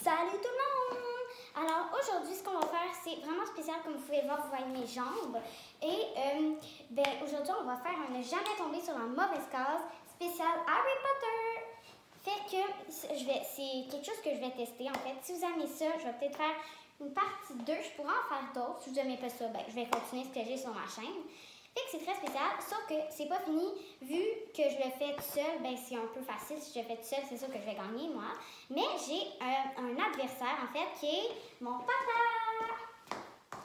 Salut tout le monde! Alors aujourd'hui, ce qu'on va faire, c'est vraiment spécial. Comme vous pouvez voir, vous voyez mes jambes. Et aujourd'hui, on va faire un ne jamais tomber sur la mauvaise case spécial Harry Potter. Fait que c'est quelque chose que je vais tester en fait. Si vous aimez ça, je vais peut-être faire une partie 2. Je pourrais en faire d'autres. Si vous n'aimez pas ça, je vais continuer ce que j'ai sur ma chaîne. Fait que c'est très spécial, sauf que c'est pas fini. Vu que je le fais tout seul, c'est un peu facile. Si je le fais tout seul, c'est sûr que je vais gagner, moi. Mais j'ai un adversaire, en fait, qui est mon papa.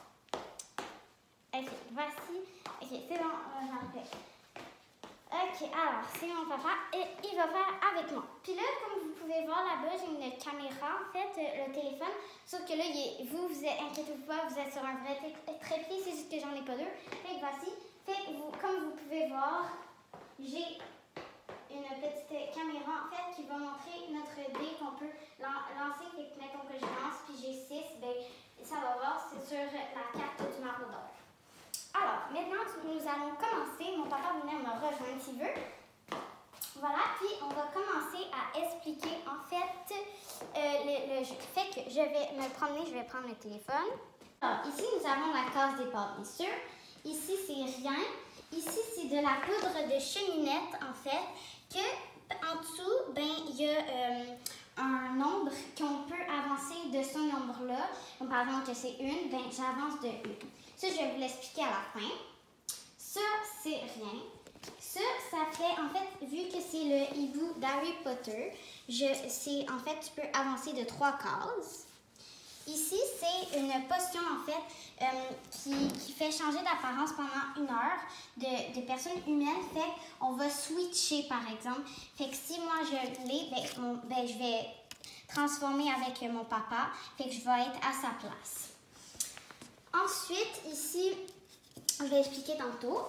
Ok, voici. Ok, c'est bon, j'en fais. Ok, alors, c'est mon papa et il va faire avec moi. Puis là, comme vous pouvez voir là-bas, j'ai une caméra, en fait, le téléphone. Sauf que là, vous inquiétez-vous pas, vous êtes sur un vrai trépied, c'est juste que j'en ai pas deux. Fait que voici. Fait que comme vous pouvez voir, j'ai une petite caméra, en fait, qui va montrer notre dé qu'on peut lancer. Fait que mettons que je lance, puis j'ai 6, ça va voir, c'est sur la carte du maraudeur. Alors, maintenant, nous allons commencer. Mon papa va venir me rejoindre s'il veut. Voilà, puis on va commencer à expliquer, en fait, le jeu. Fait que je vais me promener, je vais prendre le téléphone. Alors, ici, nous avons la case départ, bien sûr. Ici, c'est rien. Ici, c'est de la poudre de cheminette, en fait, que en dessous, il y a un nombre qu'on peut avancer de ce nombre-là. Donc, par exemple, que c'est une, j'avance de une. Ça, je vais vous l'expliquer à la fin. Ça, c'est rien. Ça fait, en fait, vu que c'est le hibou d'Harry Potter, en fait, tu peux avancer de 3 cases. Ici, c'est une potion, en fait, qui fait changer d'apparence pendant 1 heure de personnes humaines. Fait qu'on va switcher, par exemple. Fait que si moi, je l'ai, je vais transformer avec mon papa. Fait que je vais être à sa place. Ensuite, ici, je vais expliquer tantôt.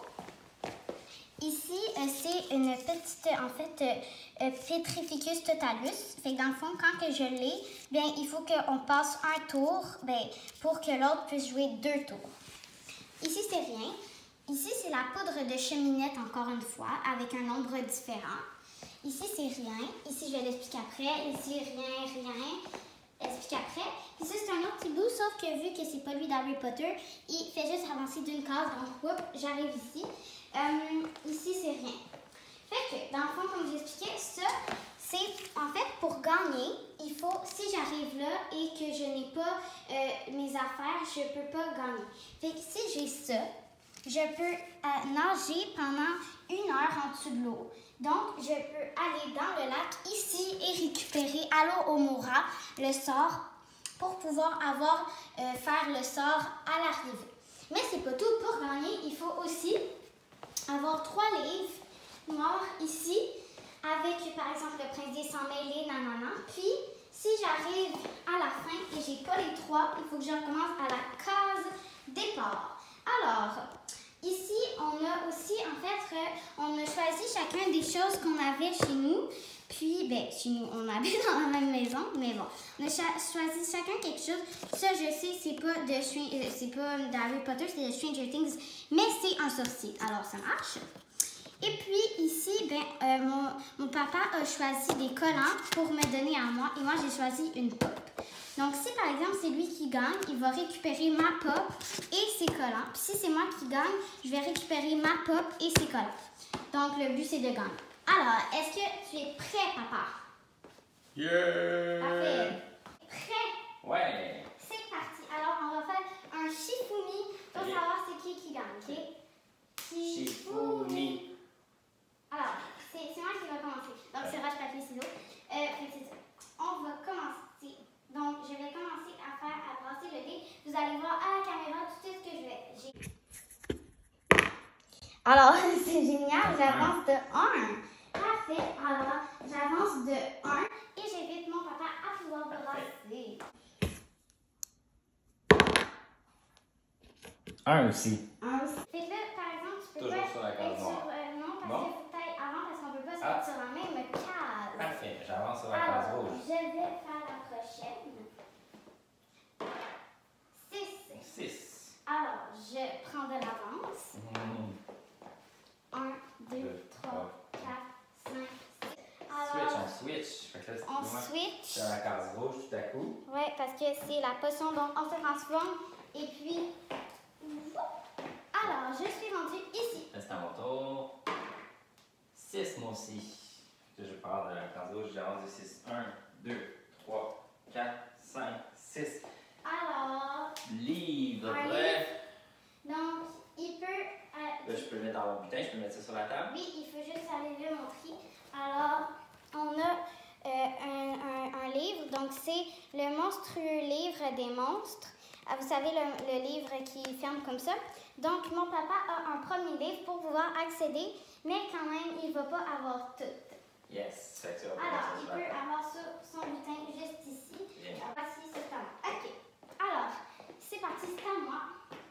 Ici, c'est une petite, en fait, Petrificus totalus. Fait que dans le fond, quand que je l'ai, il faut qu'on passe un tour pour que l'autre puisse jouer 2 tours. Ici, c'est rien. Ici, c'est la poudre de cheminette, encore une fois, avec un nombre différent. Ici, c'est rien. Ici, je vais l'expliquer après. Ici, rien. Explique après. Ici, c'est un autre petit bout, sauf que vu que c'est pas lui d'Harry Potter, il fait juste avancer d'une case. Donc, j'arrive ici. Ici, c'est rien. Fait que, dans le fond, comme j'expliquais, ça, c'est, en fait, pour gagner, il faut, si j'arrive là et que je n'ai pas mes affaires, je peux pas gagner. Fait que si j'ai ça, je peux nager pendant 1 heure en dessous de l'eau. Donc, je peux aller dans le lac ici et récupérer Allo Omora, le sort, pour pouvoir faire le sort à l'arrivée. Mais c'est pas tout. Pour gagner, il faut aussi avoir 3 livres noirs ici, avec par exemple le prince des 100 mêlés, nanana. Puis, si j'arrive à la fin et j'ai pas les 3, il faut que je recommence à la case départ. Alors, ici, on a aussi, en fait, on a choisi chacun des choses qu'on avait chez nous. Puis, chez nous, on habite dans la même maison, mais bon, on a choisi chacun quelque chose. Ça, je sais, c'est pas d'Harry Potter, c'est de Stranger Things, mais c'est un sorcier, alors ça marche. Et puis ici, mon papa a choisi des collants pour me donner à moi, et moi, j'ai choisi une pop. Donc, si par exemple, c'est lui qui gagne, il va récupérer ma pop et ses collants. Puis si c'est moi qui gagne, je vais récupérer ma pop et ses collants. Donc, le but, c'est de gagner. Alors, est-ce que tu es prêt, papa? Yeah! Parfait. Prêt? Ouais! C'est parti. Alors, on va faire un Shifumi pour savoir c'est qui gagne, OK? Shifumi. Alors, c'est moi qui va commencer. Donc, c'est roche, papier, ciseaux. C'est ça. On va commencer. Donc, je vais commencer à brasser le dé. Vous allez voir à la caméra tout ce que je vais. Alors, c'est génial. J'avance de 1. Parfait. Alors, j'avance de 1 et j'invite mon papa à pouvoir brasser. 1 aussi. 1 aussi. Fait que là, par exemple, tu peux Toujours pas sur la case être sur... noire. non, parce Bon. qu'il faut peut-être avant, parce qu'on peut pas se mettre sur la même case. Parfait. J'avance sur la case Alors, rouge. je vais faire la prochaine. 6. 6. Alors, je prends de l'avance. 1, 2, 3, 4, 5, 6. Alors, On switch. Fait Fait que là, On moi, switch. c'est la case rouge tout à coup. Oui, parce que c'est la potion, donc on se transforme. Et puis, alors, je suis rendue ici. Là, c'est à mon tour. 6, moi aussi. Là, je pars de la case rouge, j'avance de 6. 1, 2, 3, 4, 5, 6. Alors, Livre. un livre. Donc, il peut... Là, je peux le mettre dans mon butin, je peux mettre ça sur la table. Oui, il faut juste aller le montrer. Alors, on a un livre. Donc, c'est le monstrueux livre des monstres. Vous savez, le livre qui ferme comme ça. Donc, mon papa a un premier livre pour pouvoir accéder, mais quand même, il ne va pas avoir tout. Yes. Fait que ça va pas Alors, mettre ça il sur la peut table. avoir son butin juste ici. Bien. Voici, c'est à moi. OK. Alors, c'est parti, c'est à moi.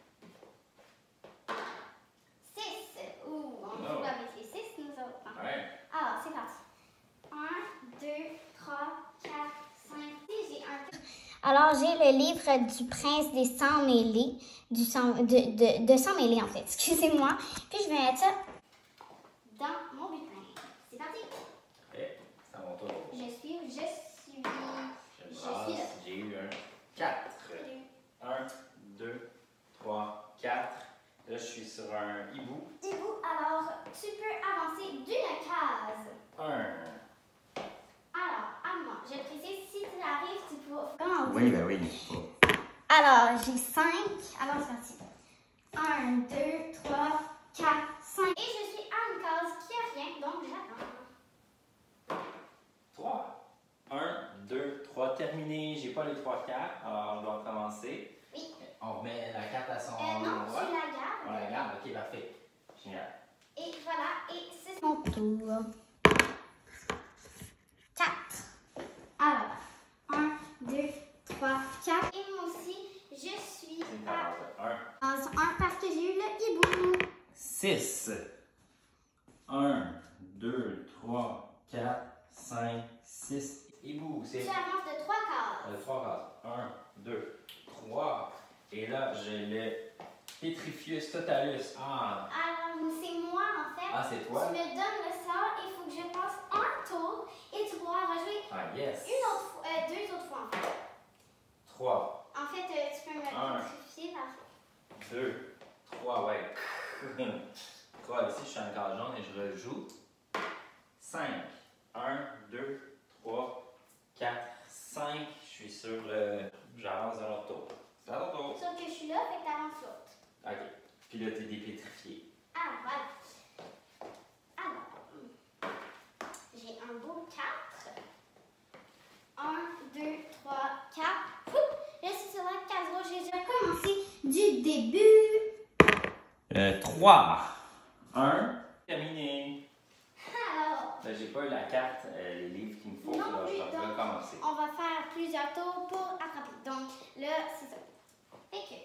6. Ouh, on joue Oh. avec les 6, nous autres. Hein? Ouais. Alors, c'est parti. 1, 2, 3, 4, 5, 6. J'ai un. Alors, j'ai le livre du prince des sangs mêlés. De sang mêlé, en fait. Excusez-moi. Puis, je vais mettre ça dans mon butin. C'est parti. Parfait. C'est à mon tour. Je suis Je là. brasse. J'ai eu un 4. 1, 2, 3, 4. Là, je suis sur un hibou. Hibou, alors, tu peux avancer d'une case. 1. Alors, à moi, je précise, si tu arrives, tu peux... Comment on dit? Oui, ben oui. Alors, j'ai 5. Alors, c'est parti. 1, 2, 3, 4, 5. Et je suis à une case qui a rien, donc j'attends. 3. 1, 2, 3. Terminé. J'ai pas les 3 cartes. Alors, on doit recommencer. Oui. On remet la carte à son Non, tu endroit. la gardes. On la garde. Ok, parfait. Génial. Et voilà, et c'est mon tour. 4. Alors, 1, 2, 3, 4. Et moi aussi, je suis C'est à 1. case 1 parce que j'ai eu le hibou. 6. 1, 2, 3, 4, 5, 6. Hibou, c'est Tu avances de 3 cases. 3 cases. 1, 2, 3. Et là, j'ai le Petrifius totalus. Ah, Alors, c'est moi en fait. ah c'est toi? Tu me donnes le sort, il faut que je passe un tour et tu pourras rejouer Ah, yes. deux autres fois en fait. 3, En fait, tu peux me Un. pétrifier parfait. 2, 3, ouais. 3, ici, je suis en case jaune et je rejoue. 5, 1, 2, 3, 4, 5. Je suis sur le. J'avance dans l'autre tour. C'est à ton tour. Sauf que je suis là, fait que t'avances l'autre. Ok. Puis là, t'es dépétrifié. Ah, voilà. Alors, j'ai un beau 4. 1, 2, 3, 4. Je suis sur la case rouge. Je vais commencer du début. 3, 1. Terminé. Alors, Là, j'ai pas eu la carte, les livres qu'il me faut. Non Là, plus, je vais donc. recommencer. on va faire plusieurs tours pour attraper. Donc, là, c'est ça. Fait que.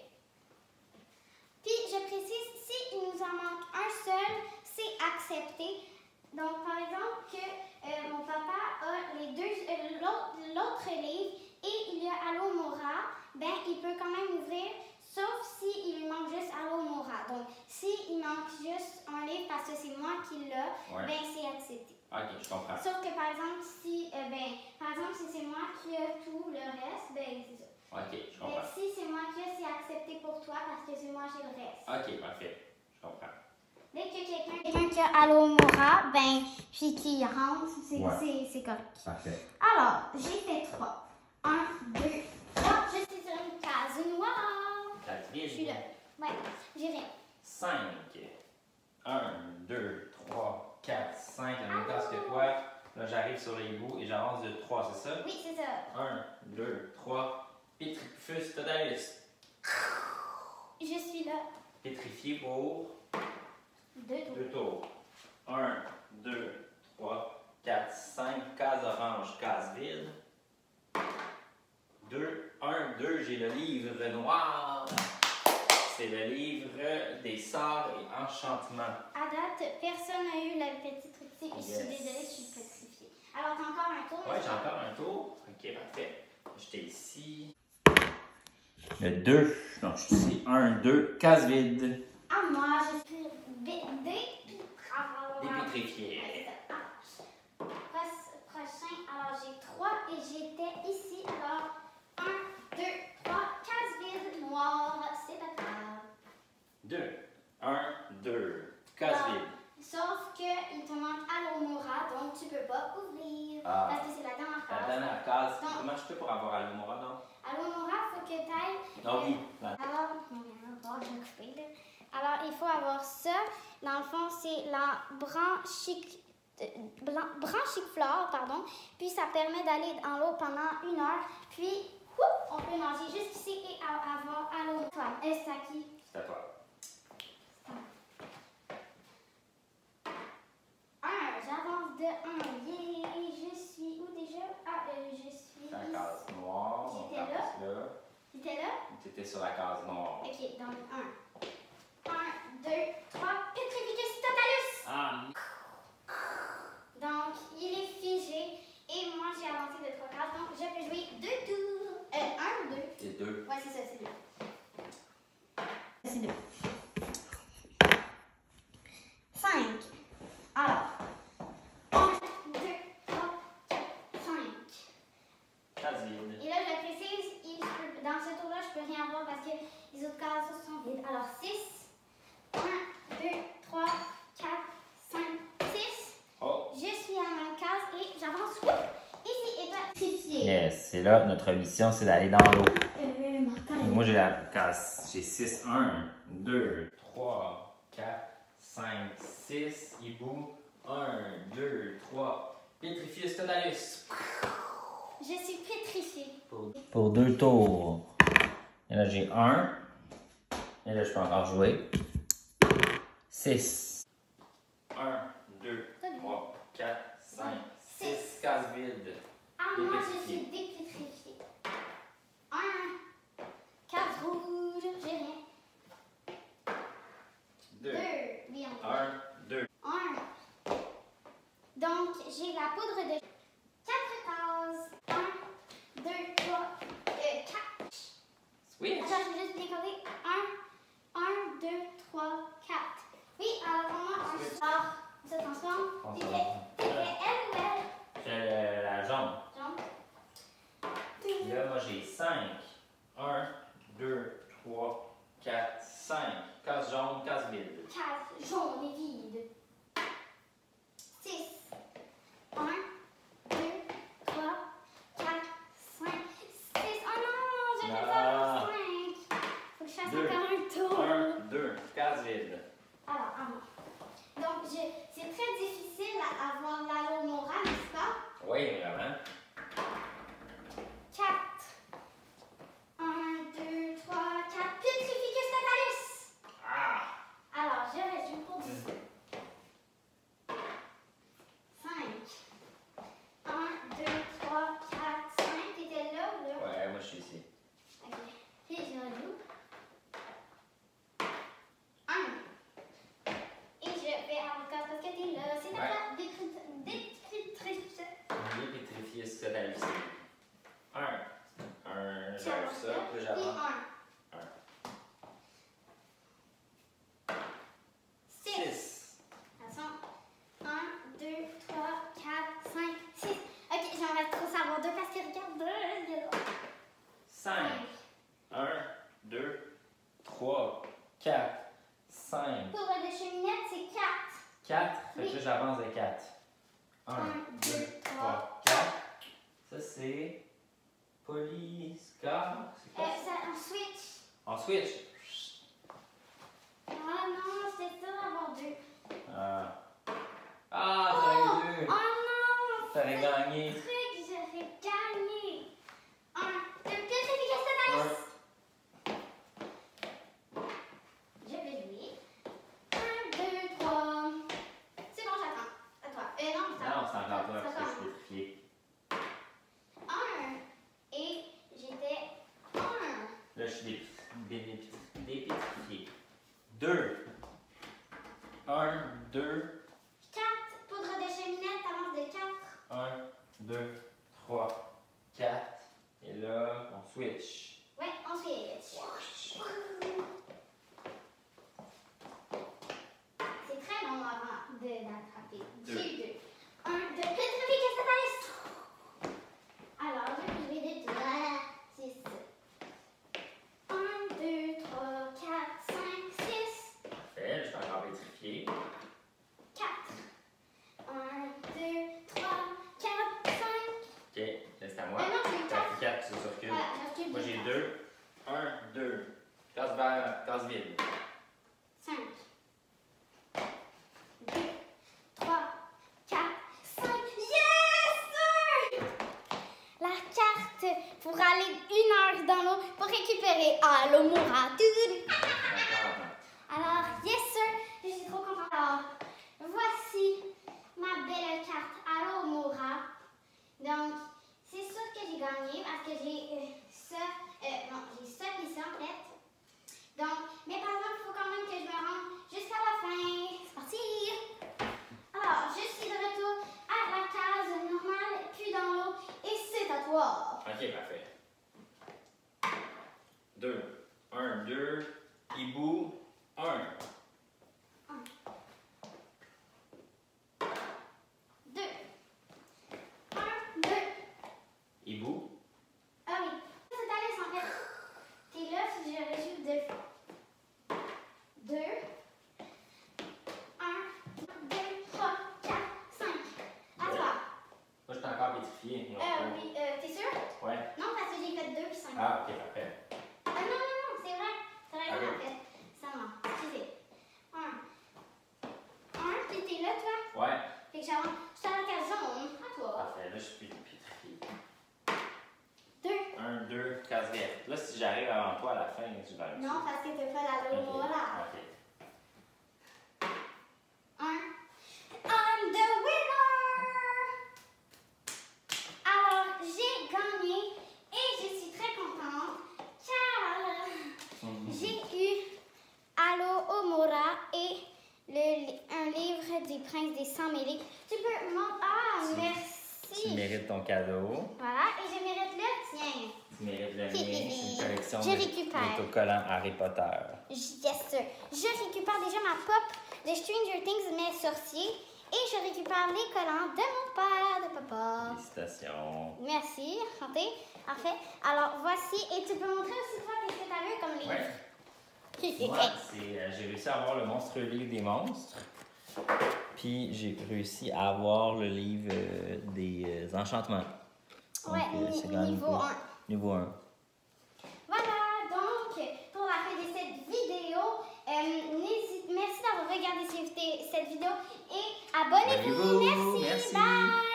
Puis, je précise, s'il nous en manque un seul, c'est accepté. Donc, par exemple, que mon papa a l'autre livre et il y a Alomora, ben, il peut quand même ouvrir, sauf s'il lui manque juste Alomora. Donc, s'il manque juste un livre parce que c'est moi qui l'ai, Ouais. ben, c'est accepté. Ok, je comprends. Sauf que, par exemple, si c'est moi qui ai tout le reste, ben, c'est ça. Ok, je Ben, comprends. si c'est moi qui ai, c'est accepté pour toi parce que c'est moi qui ai le reste. Ok, parfait. Je comprends. Dès que quelqu'un qui a Alomora, ben, puis qui rentre, c'est correct. Parfait. Alors, j'ai fait 3. 1, 2, 3. Je suis sur une case noire. Je suis là. Ouais, j'ai rien. 5. 1, 2, 3, 4, 5. La même place que toi. Là, j'arrive sur les bouts et j'avance de 3, c'est ça? Oui, c'est ça. 1, 2, 3. Petrifius totalus. Je suis là. Pétrifié pour 2 tours. 2 tours. 1, 2, 3, 4, 5. Case orange, case vide. 2, 1, 2. J'ai le livre noir. C'est le livre des sorts et enchantements. À date, personne n'a eu la petite truc. Je suis Yes. désolée, je suis pétrifiée. Alors, t'as encore un tour? Ouais, j'ai encore un tour. Ok, parfait. J'étais ici. Le 2. Donc, je suis ici. 1, 2. Case vide. À moi, je suis Dépétrifié. Prochain, alors j'ai j'étais ici. Alors, 1, 2, 3, cases vides, noires, c'est pas grave. 2. 1, 2. Case Ah. vide. Sauf qu'il te manque Alomora, donc tu peux pas ouvrir. Ah. Parce que c'est la dernière La case. dernière case. Donc- Comment je fais pour avoir Alomora, non? Alomora, il faut que tu ailles. Non, oui. Alors, je vais couper, là. Alors, il faut avoir ça. Dans le fond, c'est la branchicuflore, pardon. Puis, ça permet d'aller dans l'eau pendant 1 heure. Puis, on peut manger jusqu'ici et avoir Alomora. C'est à qui? C'est à toi. J'avance de 1. Je suis où déjà? Je suis ici. La case noire. Donc, J'étais la là. place là. C'était là? Tu étais sur la case noire. Ok, donc 1. 1, 2, 3. Petrificus totalus! Ah, Donc, il est figé. Et moi, j'ai avancé de 3 cases. Donc, je peux jouer 2 tours. 1 ou 2? c'est 2. Ouais, c'est ça, c'est 2. C'est 2. 5. Alors. 1, 2, 3, 4, 5. Case vide. Et là, je précise, dans ce tour-là, je peux rien voir parce que les autres cases sont vides. Alors, 6. 1, 2, 3, 4, 5, 6. Oh. Je suis à ma case et j'avance ici et petrifié. Yes, c'est là, notre mission, c'est d'aller dans l'eau. Moi, j'ai la case. J'ai 6, 1, 2, 3, 4, 5, 6. Hibou. 1, 2, 3. Petrifius totalus. Je suis pétrifiée. Pour 2 tours. Et là, j'ai 1. Et là, je peux encore jouer. 6. 1, 2, 3, 4, 5, 6. Cases vides. Ah, moi, je suis dépétrifiée. 1. Case rouge, j'ai rien. 2. 2. Oui, 1, 2. 1. Donc, j'ai la poudre de 4 cases. 1, 2, 3, 4. Oui. Attends, je vais juste bien compter. 1, 2, 3, 4. Oui, alors pour moi, un sort se transforme. C'était elle ou elle? J'ai la jaune. Jaune. Là, moi, j'ai 5. 1, 2, 3, 4, 5. Case jaune, case vide. Case jaune et vide. 6. 1, 2, 3, 4, 5, 6. Oh non, j'ai fait ça pour 5. Faut que je fasse Deux. encore un tour. 1, 2. Case vide. Alors, à moi. Donc, c'est très difficile à avoir l'Alomora, n'est-ce pas? Oui, vraiment. 4. 1, 2, 3, 4. Petrificus totalus. Ah! Alors, je vais jouer pour 10. 5. 1, 2, 3, 4, 5. T'étais là ou là? Ouais, moi, je suis ici. Ok. Et je rejoue. 1. Et je vais avoir le parce que t'es là. C'est Ouais. la décritrice. Petrifius totalus. 1. 1, j'avais J'avance ça, là. puis Et j'avance. 1. 1. 6. 6. Attention. 1, 2, 3, 4, 5, 6. Ok, j'aimerais trop savoir 2 parce que regarde, 2, il y a là. 5. 1, 2, 3, 4, 5. Pour de cheminette, c'est 4. 4. Fait que Oui. là, j'avance de 4. 1, 2, 3, 4. Ça, c'est Polyscar. C'est quoi? C'est un switch. En switch. Ah non, c'était ça d'avoir 2. Ah, t'aurais dû. Oh non! T'aurais gagné. Truc, j'aurais gagné. 1, 2, petrificus totalus. Je vais jouer. 1, 2, 3. C'est bon, j'attends. À toi. Non, Non, c'est encore toi ça parce que je commence. suis pétrifié. 1. Et j'étais 1. Là, je suis dépétrifié. 2. 1, 2, 4. Poudre de cheminette, t'avances de 4. 1, 2, 3, 4. Et là, on switch. Ouais, on switch. C'est très long avant d'attraper. Deux. J'ai 2. 1, 2, petrificus totalus. Alors, C'est à moi. Non, j'ai eu 4. 4, tu circules. Voilà, j'ai reculé Moi, j'ai 4. 2. 1, 2. Case vert, case vide. 5, 2, 3, 4, 5. Yes, sir! La carte pour aller 1 heure dans l'eau pour récupérer Allo Mora. Alors, yes, sir, je suis trop contente. Alors, voici ma belle carte Allo Mora. Donc, c'est sûr que j'ai gagné parce que j'ai ça, j'ai ça et ça en fait. Donc, mais par exemple, il faut quand même que je me rende jusqu'à la fin. C'est parti! Alors, je suis de retour à la case normale, puis dans l'eau, et c'est à toi. Ok, parfait. 2. 1, 2. Hibou. 1. 2. 1, 2. Hibou. Ah oui. C'est Alice en fait. T'es là si je réjoue 2 fois. 2. 1, 2, 3, 4, 5. À toi. Moi, je suis encore pétrifié. Oui, t'es sûr? Ouais. Non, parce que j'ai fait 2 puis 5. Ah, ok, parfait. Non, c'est vrai. T'as raison Ok. en fait. Ça m'a. Excusez. 1, puis t'es là toi? Ouais. Fait que je suis à la case jaune. À toi. Parfait, là, je suis pétrifié. 2. 1, 2, case verte. Là, si j'arrive avant toi à la fin, tu vas réussir. Non, parce que t'as fait la logo, voilà. Ok. 1. I'm the winner! Alors, j'ai gagné et je suis très contente car j'ai eu Allo Omora et un livre du prince des 100 mêlés. Tu peux m'en... Ah, Tu merci! mérites ton cadeau. Voilà, et je mérite le tien. Tu mérites le mien. C'est une collection Je récupère. d'autocollants Harry Potter. Yes, sir. Je récupère déjà ma pop de Stranger Things, mais sorcier. Et je récupère les collants de mon père, de papa. Félicitations. Merci, santé. Parfait. Alors, voici. Et tu peux montrer aussi, toi, qu'est-ce que tu as vu comme livre? Ouais. Moi, j'ai réussi à avoir le monstrueux livre des monstres. Puis j'ai réussi à avoir le livre des enchantements. Donc, Ouais, c'est quand même niveau cool. 1. Niveau 1. Voilà, donc, pour la fin de cette vidéo, merci d'avoir regardé cette vidéo et abonnez-vous. Abonnez-vous. Merci. Bye!